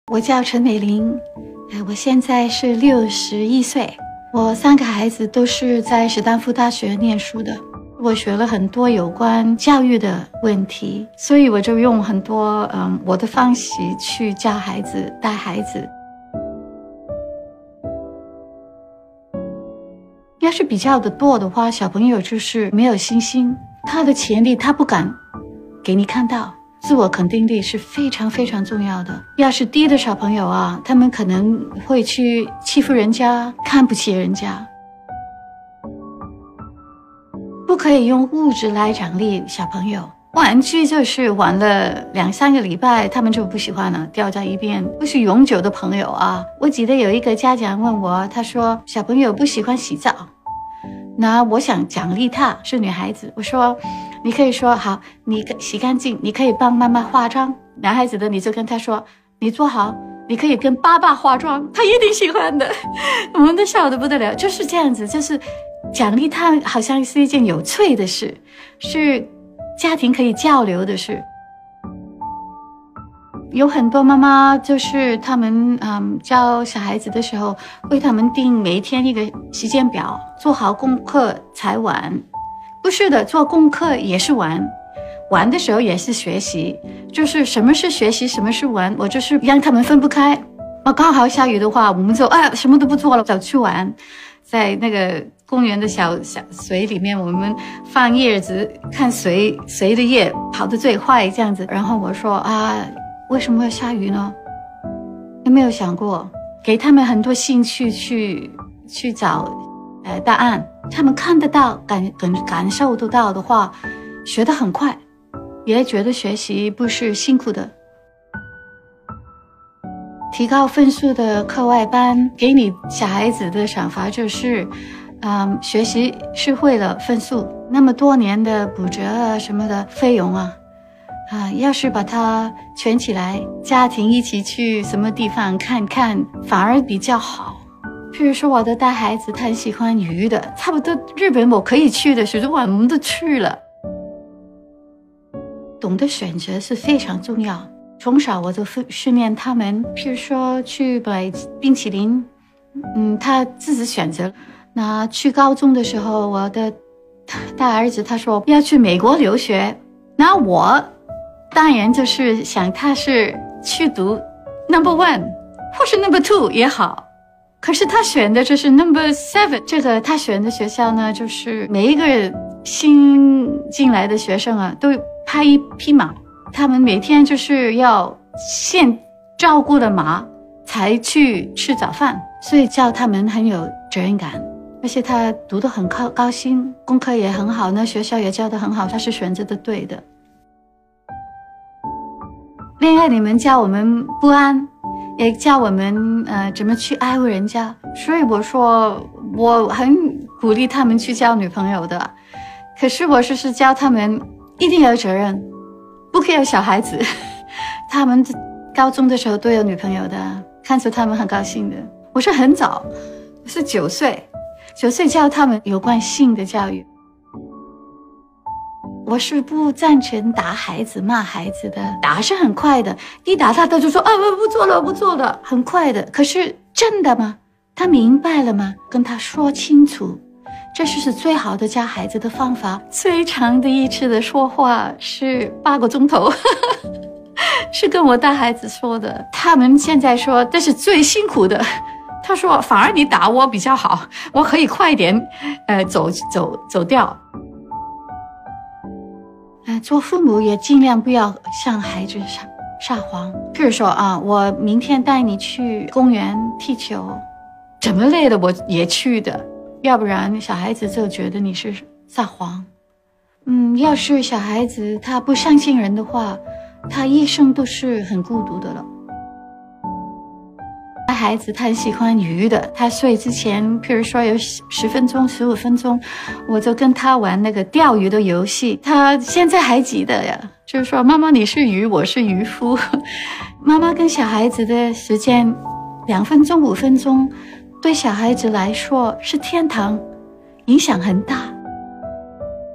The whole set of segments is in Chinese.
我叫陈美玲，我现在是61岁。我3个孩子都是在史丹福大学念书的。我学了很多有关教育的问题，所以我就用很多我的方式去教孩子、带孩子。要是比较的多的话，小朋友就是没有信心，他的潜力他不敢给你看到。自我肯定力是非常非常重要的。要是低的小朋友啊，他们可能会去欺负人家，看不起人家。不可以用物质来奖励小朋友。玩具就是玩了2-3个礼拜，他们就不喜欢了，掉在一边，不是永久的朋友啊。我记得有一个家长问我，他说小朋友不喜欢洗澡，那我想奖励她，是女孩子，我说你可以说好，你洗干净，你可以帮妈妈化妆。男孩子的你就跟他说，你做好，你可以跟爸爸化妆，他一定喜欢的。我们都笑得不得了，就是这样子，就是奖励他好像是一件有趣的事，是家庭可以交流的事。有很多妈妈就是他们教小孩子的时候，为他们定每一天一个时间表，做好功课才玩。不是的，做功课也是玩，玩的时候也是学习，就是什么是学习，什么是玩，我就是让他们分不开。刚好下雨的话，我们就什么都不做了，走去玩，在那个公园的小水里面，我们放叶子，看谁的叶跑得最快这样子。然后我说为什么要下雨呢？有没有想过给他们很多兴趣去找答案？他们看得到感受得到的话，学得很快，也觉得学习不是辛苦的。提高分数的课外班给你小孩子的想法就是学习是为了分数，那么多年的补习什么的费用要是把它圈起来，家庭一起去什么地方看看，反而比较好。譬如说我的大孩子他很喜欢鱼的，差不多日本我可以去的时候我们都去了。懂得选择是非常重要，从小我就训练他们，譬如说去买冰淇淋，他自己选择。那去高中的时候，我的大儿子他说要去美国留学，那我当然就是想他是去读 No.1 或是 No.2 也好，可是他选的就是 No.7。 这个他选的学校呢，就是每一个新进来的学生都派一匹马，他们每天就是要先照顾了马才去吃早饭，所以教他们很有责任感。而且他读得很高兴，功课也很好，那学校也教得很好，他是选择的对的。恋爱里面教我们不安，也教我们怎么去爱护人家，所以我说我很鼓励他们去交女朋友的，可是我是教他们一定要有责任，不可以有小孩子。他们高中的时候都有女朋友的，看出他们很高兴的。我是很早，我是9岁教他们有关性的教育。我是不赞成打孩子、骂孩子的，打是很快的，一打他就说我不做了，很快的。可是真的吗？他明白了吗？跟他说清楚，这是最好的教孩子的方法。最长的一次的说话是8个钟头。是跟我大孩子说的，他们现在说这是最辛苦的。他说反而你打我比较好，我可以快点走掉。做父母也尽量不要向孩子撒谎。譬如说我明天带你去公园踢球，怎么累的我也去的，要不然小孩子就觉得你是撒谎。要是小孩子他不相信人的话，他一生都是很孤独的了。孩子他很喜欢鱼的，他睡之前譬如说有10分钟15分钟，我就跟他玩那个钓鱼的游戏，他现在还记得呀，就是说妈妈你是鱼，我是渔夫。妈妈跟小孩子的时间2分钟5分钟，对小孩子来说是天堂，影响很大。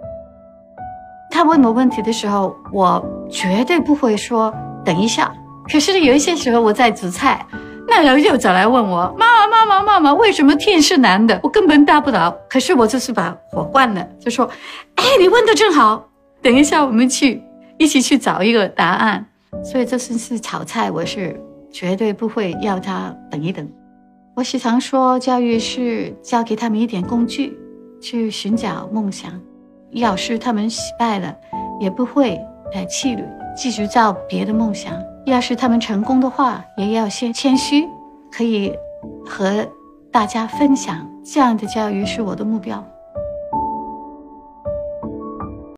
他问我问题的时候，我绝对不会说等一下， 可是有一些时候我在煮菜，那人又走来问我，妈妈，为什么天是蓝的？我根本答不了。可是我就是把火关了，就说，你问得真好，等一下我们一起去找一个答案。所以这次炒菜，我是绝对不会要他等一等。我时常说，教育是教给他们一点工具，去寻找梦想。要是他们失败了，也不会气馁，继续找别的梦想。要是他们成功的话，也要先谦虚，可以和大家分享。这样的教育是我的目标。